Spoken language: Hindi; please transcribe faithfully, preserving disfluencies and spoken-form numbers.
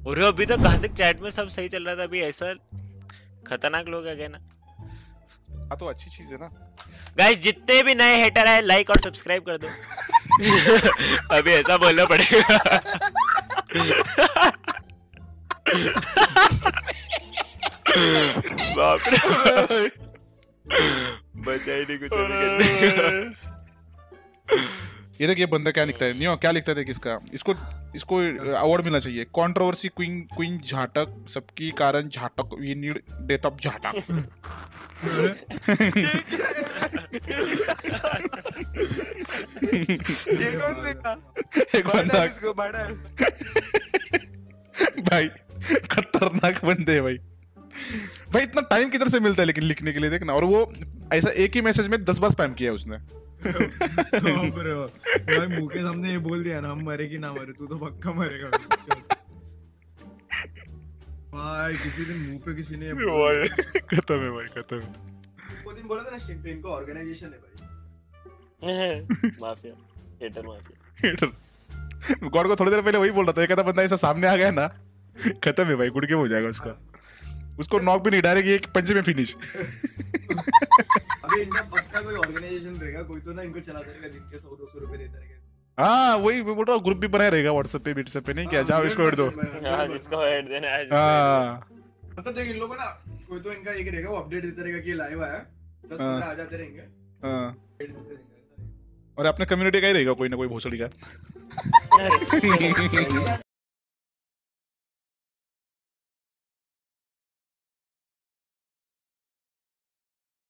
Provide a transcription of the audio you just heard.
और अभी तो कहाँ तक चैट में सब सही चल रहा था, अभी ऐसा खतरनाक लोग आ गए ना। हाँ तो अच्छी चीज है ना। गाइस जितने भी नए हेटर है लाइक और सब्सक्राइब कर दो। अभी ऐसा बोलना पड़ेगा। बाप रे, बचा ही नहीं कुछ अभी करने का। ये देख ये बंदा क्या लिखता है, नियो क्या लिखता है किसका, इसको इसको अवार्ड मिलना चाहिए। कंट्रोवर्सी क्वीन क्वीन झाटक, सबकी कारण झाटक, वी नीड डेथ ऑफ झाटक। ये कौन देखा? एक बंदा इसको बड़ा भाई खतरनाक बंदे है भाई। भाई इतना टाइम किधर से मिलता है लेकिन लिखने के लिए, देखना। और वो ऐसा एक ही मैसेज में दस बार स्पैम किया है उसने। भाई मुंह के सामने ये बोल दिया ना हम मरे कि ना मरे, तू तो पक्का मरेगा भाई। किसी दिन मुंह पे किसी ने खत्म है भाई, खत्म है। वो दिन बोला था ना स्टिंग पे इनको ऑर्गेनाइजेशन है भाई। Mafia, hater mafia. गॉड को थोड़ी देर पहले वही बोल रहा था, एक आधा बंदा ऐसा सामने आ गया ना, खत्म है भाई, गुड गेम हो जाएगा उसका। उसको नॉक भी नहीं, डायरेक्ट एक पंजे में फिनिश। अबे इनका पक्का कोई ऑर्गेनाइजेशन रहेगा, कोई तो ना इनको चलाता रहेगा, दिन के सौ दो सौ रुपए देता रहेगा। हाँ वही मैं बोल रहा हूँ, ग्रुप भी बनाया रहेगा व्हाट्सएप पे व्हाट्सएप पे, नहीं क्या, जाओ इसको ऐड दो। हाँ जिसको ऐड देना है। हाँ मतलब देख इन लोगों ना कोई तो इनका एक रहेगा, वो अपडेट देता रहेगा कि लाइव आया, दस पंद्रह आ जाते रहेंगे। हाँ और अपने कम्युनिटी का ही रहेगा कोई ना कोई भोसड़ी का।